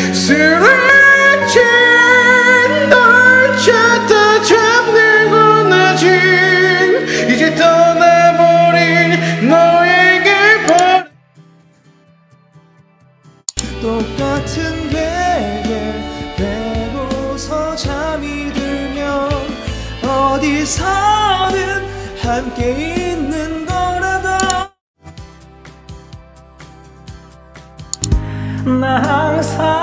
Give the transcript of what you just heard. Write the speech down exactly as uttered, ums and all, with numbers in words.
쓰러진 널 찾아 잠들고 나진 이제 떠나버린 너에게 버 똑같은 베개 베고서 잠이 들면 어디서든 함께 있는 거라도 나 항상